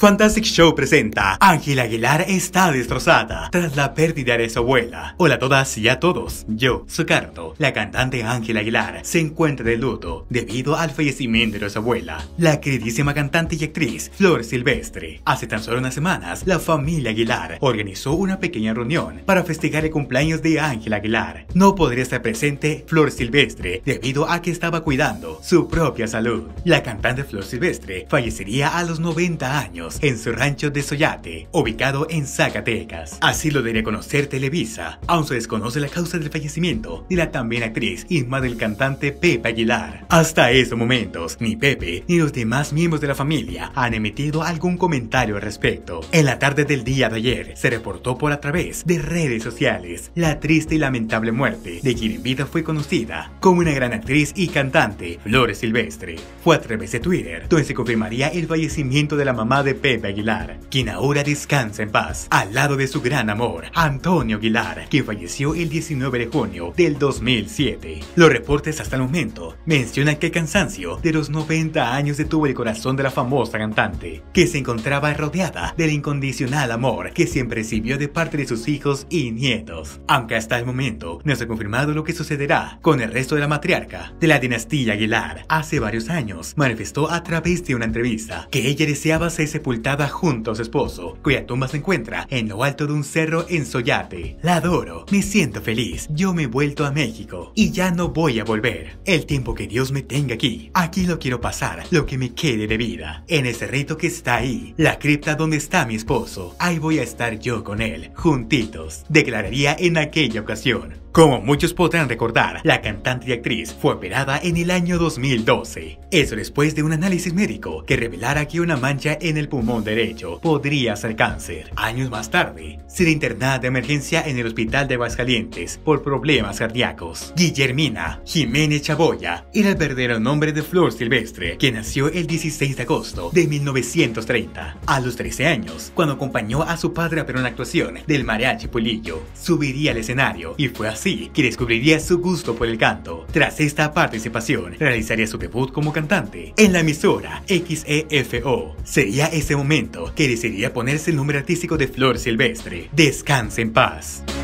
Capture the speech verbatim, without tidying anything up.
Fantastic Show presenta Ángela Aguilar está destrozada tras la pérdida de su abuela. Hola a todas y a todos, yo soy Carto. La cantante Ángela Aguilar se encuentra de luto debido al fallecimiento de su abuela, la queridísima cantante y actriz Flor Silvestre. Hace tan solo unas semanas, la familia Aguilar organizó una pequeña reunión para festejar el cumpleaños de Ángela Aguilar. No podría estar presente Flor Silvestre debido a que estaba cuidando su propia salud. La cantante Flor Silvestre fallecería a los noventa años en su rancho de Soyate, ubicado en Zacatecas. Así lo daría a conocer Televisa. Aún se desconoce la causa del fallecimiento de la también actriz y madre del cantante Pepe Aguilar. Hasta esos momentos, ni Pepe ni los demás miembros de la familia han emitido algún comentario al respecto. En la tarde del día de ayer, se reportó por a través de redes sociales la triste y lamentable muerte de quien en vida fue conocida como una gran actriz y cantante, Flor Silvestre. Fue a través de Twitter donde se confirmaría el fallecimiento de la mamá de Pepe Aguilar, quien ahora descansa en paz, al lado de su gran amor, Antonio Aguilar, quien falleció el diecinueve de junio del dos mil siete. Los reportes hasta el momento mencionan que el cansancio de los noventa años detuvo el corazón de la famosa cantante, que se encontraba rodeada del incondicional amor que siempre recibió de parte de sus hijos y nietos. Aunque hasta el momento no se ha confirmado lo que sucederá con el resto de la matriarca de la dinastía Aguilar, hace varios años manifestó a través de una entrevista que ella deseaba ser sepultada junto a su esposo, cuya tumba se encuentra en lo alto de un cerro en Soyate. La adoro, me siento feliz, yo me he vuelto a México y ya no voy a volver. El tiempo que Dios me tenga aquí, aquí lo quiero pasar, lo que me quede de vida. En ese rito que está ahí, la cripta donde está mi esposo, ahí voy a estar yo con él, juntitos, declararía en aquella ocasión. Como muchos podrán recordar, la cantante y actriz fue operada en el año dos mil doce. Eso después de un análisis médico que revelara que una mancha en el pulmón derecho podría ser cáncer. Años más tarde, será internada de emergencia en el hospital de Aguascalientes por problemas cardíacos. Guillermina Jiménez Chaboya era el verdadero nombre de Flor Silvestre, que nació el dieciséis de agosto de mil novecientos treinta. A los trece años, cuando acompañó a su padre a ver una actuación del Mariachi Pulido, subiría al escenario y fue así que descubriría su gusto por el canto. Tras esta participación, realizaría su debut como cantante en la emisora X E F O. Sería ese momento que decidiría ponerse el nombre artístico de Flor Silvestre. Descanse en paz.